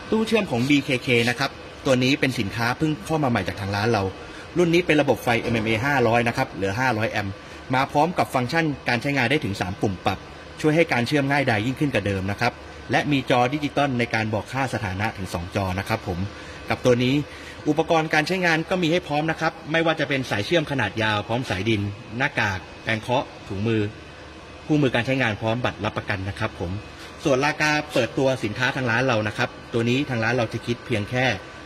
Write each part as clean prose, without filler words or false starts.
ตู้เชื่อมของ BKK นะครับตัวนี้เป็นสินค้าเพิ่งเข้ามาใหม่จากทางร้านเรารุ่นนี้เป็นระบบไฟ MMA 500นะครับเหลือ500แอมป์มาพร้อมกับฟังก์ชันการใช้งานได้ถึง3ปุ่มปรับช่วยให้การเชื่อมง่ายดายยิ่งขึ้นกว่าเดิมนะครับและมีจอดิจิตอลในการบอกค่าสถานะถึง2จอนะครับผมกับตัวนี้อุปกรณ์การใช้งานก็มีให้พร้อมนะครับไม่ว่าจะเป็นสายเชื่อมขนาดยาวพร้อมสายดินหน้ากากแปรงเคาะถุงมือคู่มือการใช้งานพร้อมบัตรรับประกันนะครับผมส่วนราคาเปิดตัวสินค้าทางร้านเรานะครับตัวนี้ทางร้านเราจะคิดเพียงแค่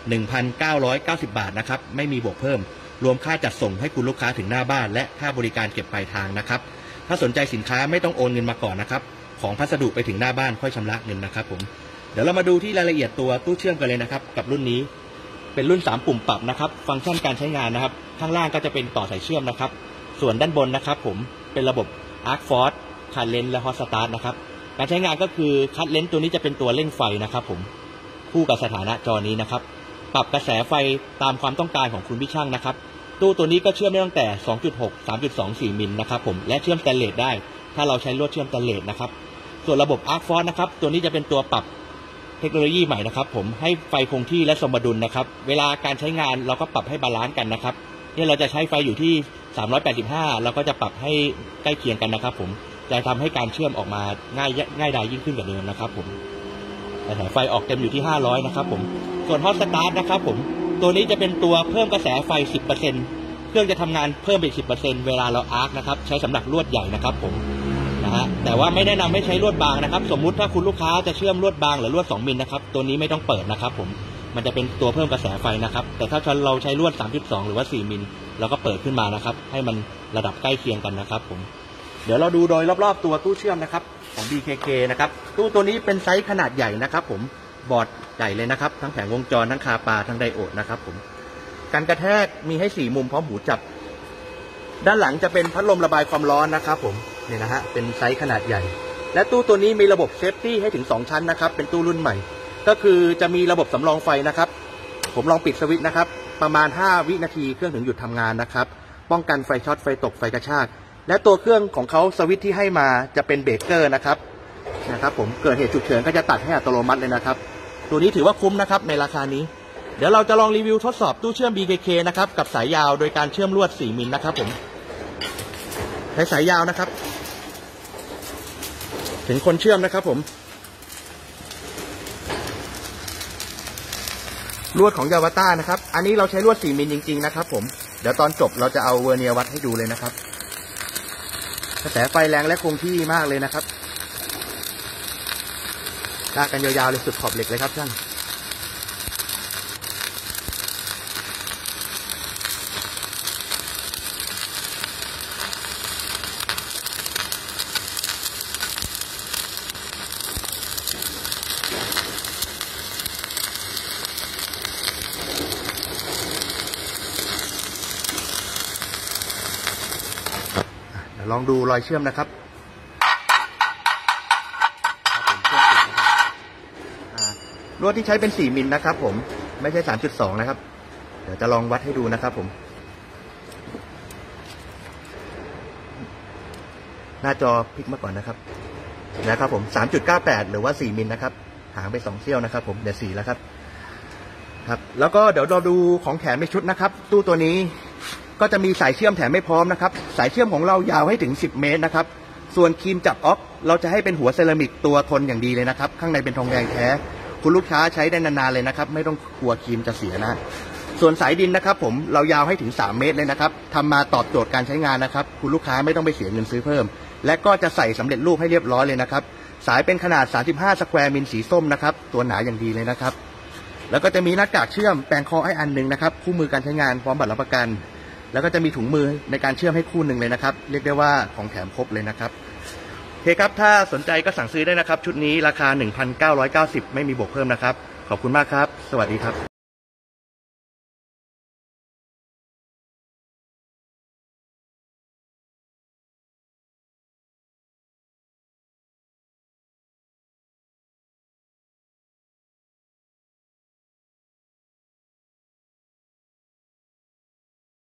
1,990 บาทนะครับไม่มีบวกเพิ่มรวมค่าจัดส่งให้คุณลูกค้าถึงหน้าบ้านและค่าบริการเก็บปลายทางนะครับถ้าสนใจสินค้าไม่ต้องโอนเงินมาก่อนนะครับของพัสดุไปถึงหน้าบ้านค่อยชำระเงินนะครับผมเดี๋ยวเรามาดูที่รายละเอียดตัวตู้เชื่อมกันเลยนะครับกับรุ่นนี้เป็นรุ่น3ปุ่มปรับนะครับฟังก์ชันการใช้งานนะครับข้างล่างก็จะเป็นต่อสายเชื่อมนะครับส่วนด้านบนนะครับผมเป็นระบบ Arc Force Current และ Hot Start นะครับการใช้งานก็คือคัทเลนส์ตัวนี้จะเป็นตัวเร่งไฟนะครับผมคู่กับสถานะจอนี้นะครับปรับกระแสไฟตามความต้องการของคุณผู้ช่างนะครับตู้ตัวนี้ก็เชื่อมได้ตั้งแต่ 2.6 3.24 มิลนะครับผมและเชื่อมสแตนเลสได้ถ้าเราใช้ลวดเชื่อมสแตนเลสนะครับส่วนระบบ Arc Force นะครับตัวนี้จะเป็นตัวปรับเทคโนโลยีใหม่นะครับผมให้ไฟคงที่และสมดุลนะครับเวลาการใช้งานเราก็ปรับให้บาลานซ์กันนะครับนี่เราจะใช้ไฟอยู่ที่385เราก็จะปรับให้ใกล้เคียงกันนะครับผมจะทำให้การเชื่อมออกมาง่ายดายยิ่งขึ้นกว่าเดิมนะครับผมกระแสไฟออกเต็มอยู่ที่500นะครับผมส่วน Hot Start นะครับผมตัวนี้จะเป็นตัวเพิ่มกระแสไฟ 10% เครื่องจะทำงานเพิ่มไป 10% เวลาเราอาร์คนะครับใช้สำหรับลวดใหญ่นะครับผมนะฮะแต่ว่าไม่แนะนำให้ใช้ลวดบางนะครับสมมุติถ้าคุณลูกค้าจะเชื่อมลวดบางหรือลวด2มิลนะครับตัวนี้ไม่ต้องเปิดนะครับผมมันจะเป็นตัวเพิ่มกระแสไฟนะครับแต่ถ้าเราใช้ลวด 3.2 หรือว่า4มิลเราก็เปิดขึ้นมานะครับให้มันระดับใกล้เคียงกันนะครับผมเดี๋ยวเราดูโดยรอบๆตัวตู้เชื่อมนะครับของ BKK นะครับตู้ตัวนี้เป็นไซส์ขนาดใหญ่นะครับผมบอร์ดใหญ่เลยนะครับทั้งแผงวงจรทั้งคาปาทั้งไดโอดนะครับผมการกระแทกมีให้4มุมพร้อมหูจับด้านหลังจะเป็นพัดลมระบายความร้อนนะครับผมเนี่ยนะฮะเป็นไซส์ขนาดใหญ่และตู้ตัวนี้มีระบบเซฟตี้ให้ถึง2ชั้นนะครับเป็นตู้รุ่นใหม่ก็คือจะมีระบบสำรองไฟนะครับผมลองปิดสวิตช์นะครับประมาณ5วินาทีเครื่องถึงหยุดทำงานนะครับป้องกันไฟช็อตไฟตกไฟกระชากและตัวเครื่องของเขาสวิตช์ที่ให้มาจะเป็นเบรกเกอร์นะครับผมเกิดเหตุฉุกเฉินก็จะตัดให้อัตโนมัติเลยนะครับตัวนี้ถือว่าคุ้มนะครับในราคานี้เดี๋ยวเราจะลองรีวิวทดสอบตู้เชื่อม BKK นะครับกับสายยาวโดยการเชื่อมลวด4มิลนะครับผมใช้สายยาวนะครับถึงคนเชื่อมนะครับผมลวดของยาวาต้านะครับอันนี้เราใช้ลวด4มิลจริงๆนะครับผมเดี๋ยวตอนจบเราจะเอาเวอร์เนียร์วัดให้ดูเลยนะครับกระแสไฟแรงและคงที่มากเลยนะครับลากกันยาวๆเลยสุดขอบเหล็กเลยครับช่างลองดูรอยเชื่อมนะครับลวดที่ใช้เป็น4มิลนะครับผมไม่ใช่ 3.2 นะครับเดี๋ยวจะลองวัดให้ดูนะครับผมหน้าจอพลิกมาก่อนนะครับผม 3.98 หรือว่า4มิลนะครับห่างไป2เสี้ยวนะครับผมเดี๋ยว4แล้วครับแล้วก็เดี๋ยวเราดูของแถมในชุดนะครับตู้ตัวนี้ก็จะมีสายเชื่อมแถมไม่พร้อมนะครับสายเชื่อมของเรายาวให้ถึง10เมตรนะครับส่วนครีมจับออกเราจะให้เป็นหัวเซรามิกตัวทนอย่างดีเลยนะครับข้างในเป็นทองแดงแท้คุณลูกค้าใช้ได้นานๆเลยนะครับไม่ต้องกลัวครีมจะเสียนะส่วนสายดินนะครับผมเรายาวให้ถึง3เมตรเลยนะครับทำมาตอบโจทย์การใช้งานนะครับคุณลูกค้าไม่ต้องไปเสียเงินซื้อเพิ่มและก็จะใส่สำเร็จรูปให้เรียบร้อยเลยนะครับสายเป็นขนาด35สแควร์มิลสีส้มนะครับตัวหนาอย่างดีเลยนะครับแล้วก็จะมีหน้ากากเชื่อมแปรงเคาะให้อันนึงนะครับคู่มือการใช้งานพร้อมบัตรรับประกันแล้วก็จะมีถุงมือในการเชื่อมให้คู่หนึ่งเลยนะครับเรียกได้ว่าของแถมครบเลยนะครับโอเคครับถ้าสนใจก็สั่งซื้อได้นะครับชุดนี้ราคา 1,990 ไม่มีบวกเพิ่มนะครับขอบคุณมากครับสวัสดีครับ